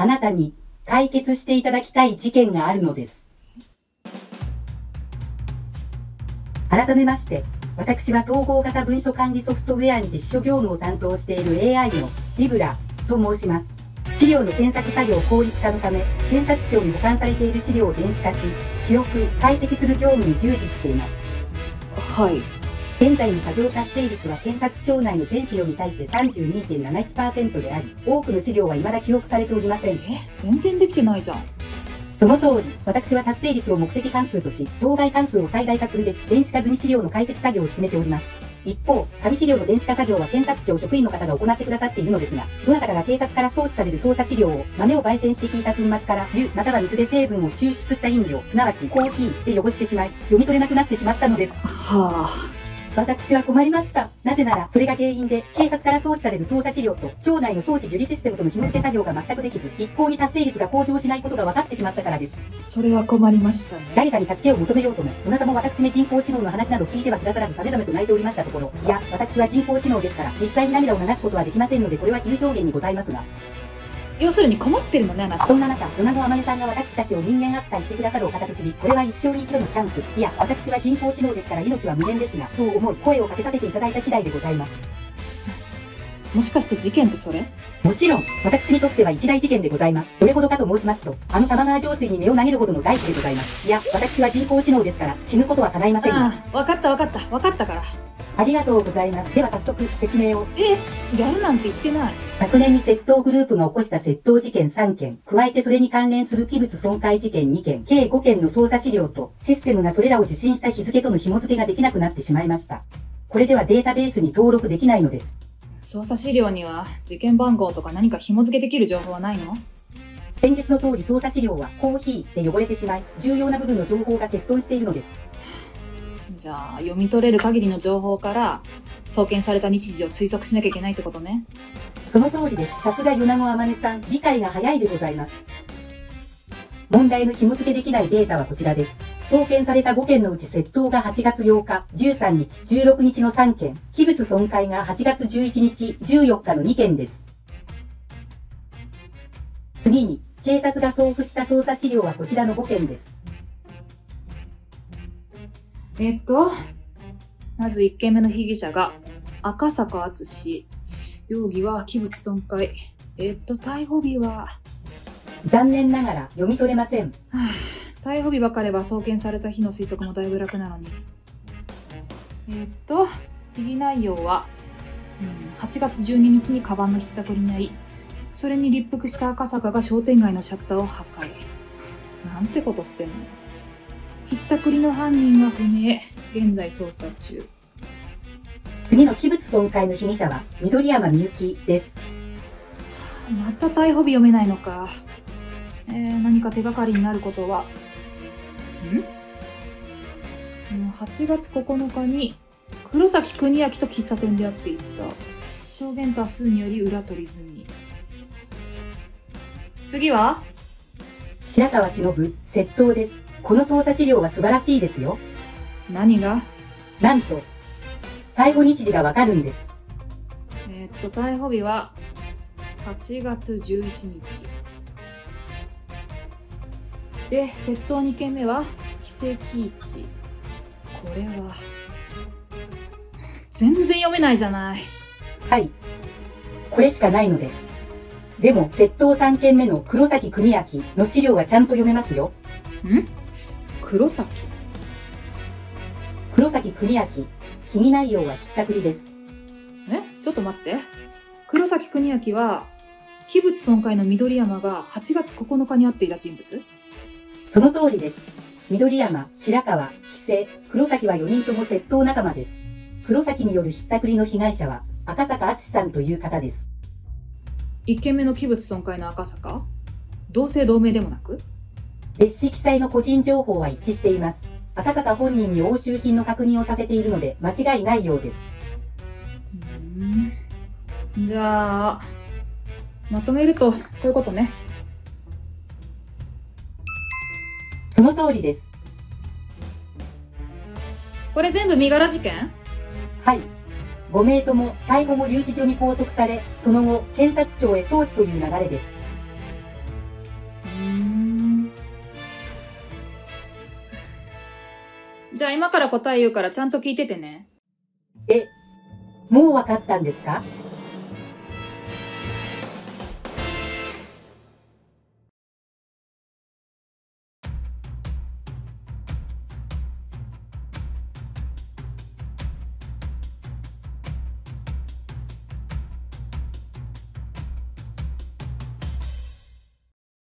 あなたに解決していただきたい事件があるのです。改めまして、私は統合型文書管理ソフトウェアにて司書業務を担当している AI のリブラと申します。資料の検索作業効率化のため、検察庁に保管されている資料を電子化し、記憶、解析する業務に従事しています。 はい。 現在の作業達成率は検察庁内の全資料に対して 32.71% であり、多くの資料は未だ記憶されておりません。 全然できてないじゃん。 その通り、私は達成率を目的関数とし、当該関数を最大化するべく、電子化済み資料の解析作業を進めております。一方、紙資料の電子化作業は検察庁職員の方が行ってくださっているのですが、どなたかが警察から送致される捜査資料を豆を焙煎して引いた粉末から湯または水で成分を抽出した飲料、すなわちコーヒーで汚してしまい、読み取れなくなってしまったのです。 はあ。 私は困りました。なぜなら、それが原因で、警察から送致される捜査資料と、庁内の送致受理システムとの紐付け作業が全くできず、一向に達成率が向上しないことが分かってしまったからです。 それは困りましたね。 誰かに助けを求めようとも、どなたも私め人工知能の話など聞いてはくださらず、さめざめと泣いておりましたところ、いや、私は人工知能ですから、実際に涙を流すことはできませんので、これは比喩表現にございますが。 要するに困ってるのね、あなた。 そんな中、米子あまねさんが私たちを人間扱いしてくださるお方と知り、これは一生に一度のチャンス。いや、私は人工知能ですから命は無限ですが、と思い声をかけさせていただいた次第でございます。 もしかして事件ってそれ？ もちろん、私にとっては一大事件でございます。どれほどかと申しますと、あの玉川上水に身を投げるほどの大事でございます。いや、私は人工知能ですから、死ぬことは叶いませんが。 ああ、わかったから。 ありがとうございます。では早速、説明を。 やるなんて言ってない。 昨年に窃盗グループが起こした窃盗事件3件、加えてそれに関連する器物損壊事件2件、計5件の捜査資料と、システムがそれらを受信した日付との紐付けができなくなってしまいました。これではデータベースに登録できないのです。 捜査資料には事件番号とか何か紐付けできる情報はないの？ 先日の通り捜査資料はコーヒーで汚れてしまい、重要な部分の情報が欠損しているのです。 じゃあ、読み取れる限りの情報から、送検された日時を推測しなきゃいけないってことね。 その通りです。さすが米子あまねさん、理解が早いでございます。問題の紐付けできないデータはこちらです。送検された5件のうち窃盗が8月8日、13日、16日の3件、器物損壊が8月11日、14日の2件です。次に、警察が送付した捜査資料はこちらの5件です。 まず1件目の被疑者が赤坂敦。容疑は器物損壊。逮捕日は残念ながら読み取れません。 逮捕日分かれば送検された日の推測もだいぶ楽なのに。被疑内容は、8月12日にカバンのひったくりに遭い、それに立腹した赤坂が商店街のシャッターを破壊。なんてことしてんの。ひったくりの犯人は不明。現在捜査中。 次の器物損壊の被疑者は緑山みゆきです。 また逮捕日読めないのか。何か手がかりになることは。8月9日に黒崎邦明と喫茶店で会っていた。証言多数により裏取り済み。次は白川忍、窃盗です。この捜査資料は素晴らしいですよ。 何が？ なんと、逮捕日時がわかるんです。 逮捕日は8月11日。で、窃盗2件目は奇跡市。これは、全然読めないじゃない。 はい。これしかないので。でも、窃盗3件目の黒崎邦明の資料はちゃんと読めますよ。 黒崎邦明。被疑内容はひったくりです。 ちょっと待って。黒崎邦明は、器物損壊の緑山が8月9日に会っていた人物？ その通りです。緑山、白川、喜勢、黒崎は4人とも窃盗仲間です。黒崎によるひったくりの被害者は赤坂敦さんという方です。 1件目の器物損壊の赤坂？同姓同名でもなく？ 別紙記載の個人情報は一致しています。赤坂本人に押収品の確認をさせているので間違いないようです。 じゃあ、まとめるとこういうことね。 その通りです。 これ全部身柄事件？ はい。5名とも逮捕後留置所に拘束され、その後検察庁へ送致という流れです。 じゃあ今から答え言うからちゃんと聞いててね。 もうわかったんですか？